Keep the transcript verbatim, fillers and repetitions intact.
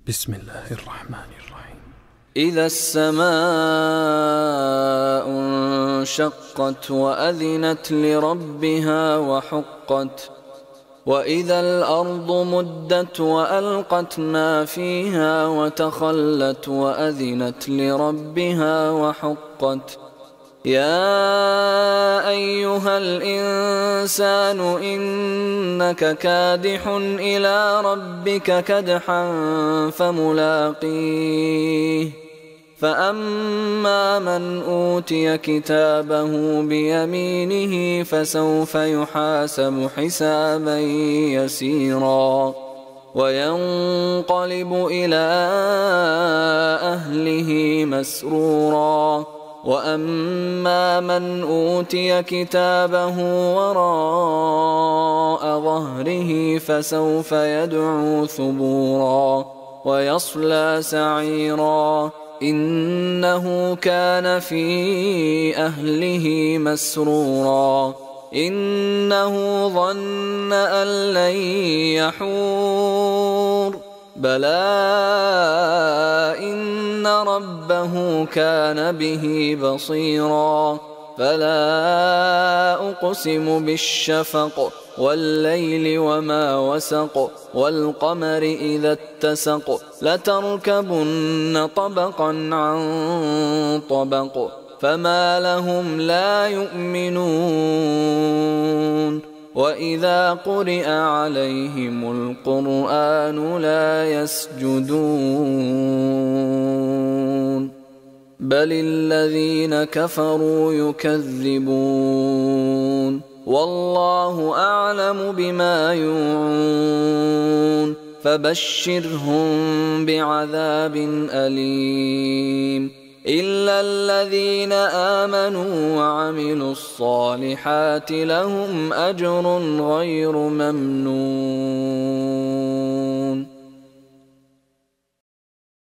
بسم الله الرحمن الرحيم. إذا السماء انشقت وأذنت لربها وحقت وإذا الأرض مدت وألقت ما فيها وتخلت وأذنت لربها وحقت يا أيها الإنسان إنك كادح إلى ربك كدحا فملاقيه فأما من أوتي كتابه بيمينه فسوف يحاسب حسابا يسيرا وينقلب إلى أهله مسرورا وأما من أوتي كتابه وراء ظهره فسوف يدعو ثبورا ويصلى سعيرا إنه كان في أهله مسرورا إنه ظن أن لن يحور بلى إن ربه كان به بصيرا فلا أقسم بالشفق والليل وما وسق والقمر إذا اتسق لتركبن طبقا عن طبق فما لهم لا يؤمنون وإذا قرئ عليهم القرآن لا يسجدون بل الذين كفروا يكذبون والله أعلم بما يوعون فبشرهم بعذاب أليم إلا الذين آمنوا وعملوا الصالحات لهم أجر غير ممنون.